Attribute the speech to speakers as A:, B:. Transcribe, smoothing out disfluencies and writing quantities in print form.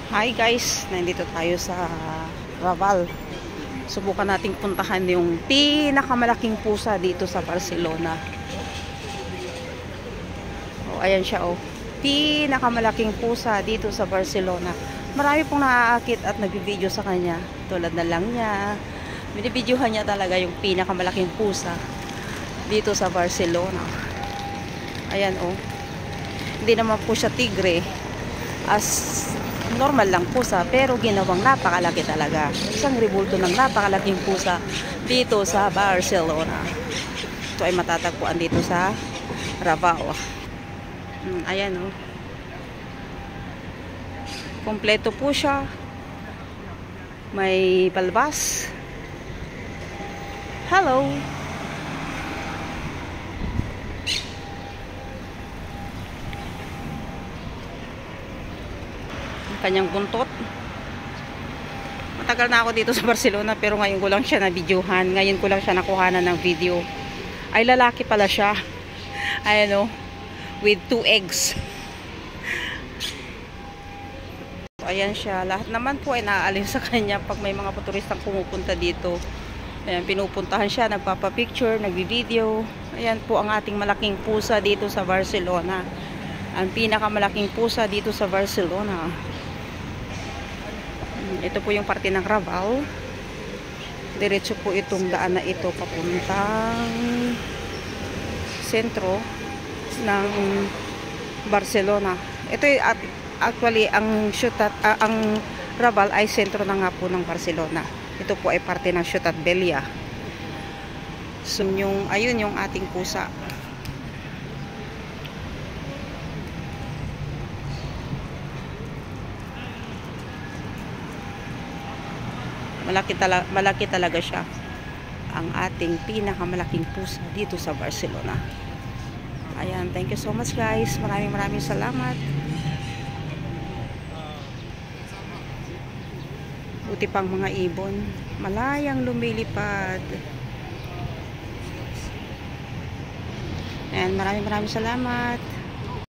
A: Hi guys, nandito tayo sa Raval. Subukan nating puntahan yung pinakamalaking pusa dito sa Barcelona. Oh, ayan siya oh. Pinakamalaking pusa dito sa Barcelona. Marami pong naaakit at nagbibideo sa kanya. Tulad na lang niya. Binibidyohan niya talaga yung pinakamalaking pusa dito sa Barcelona. Ayan oh. Hindi naman po siya tigre. As normal lang pusa, pero ginawang napakalaki talaga. Isang rebulto ng napakalaking pusa dito sa Barcelona. Ito ay matatagpuan dito sa Raval. Ayan oh. Kompleto po siya. May palbas. Hello. Kanyang buntot. Matagal na ako dito sa Barcelona, pero ngayon ko lang siya na-videohan. Ngayon ko lang siya nakuhanan ng video. Ay, lalaki pala siya. Ayan o. With 2 eggs. Ayan siya. Lahat naman po ay naaalin sa kanya pag may mga turistang pumupunta dito. Ayan, pinupuntahan siya, nagpapapicture, nagbi-video. Ayan po ang ating malaking pusa dito sa Barcelona. Ang pinakamalaking pusa dito sa Barcelona. Ito po yung parte ng Raval. Diretso po itong daan na ito papuntang sentro ng Barcelona. Ito actually ang ang Raval ay sentro na nga po ng Barcelona. Ito po ay parte ng Ciutat Vella. So ayun yung ating pusa. Malaki talaga siya. Ang ating pinakamalaking pusa dito sa Barcelona. Ayan, thank you so much guys. Maraming salamat. Buti pang mga ibon. Malayang lumilipad. Ayan, maraming salamat.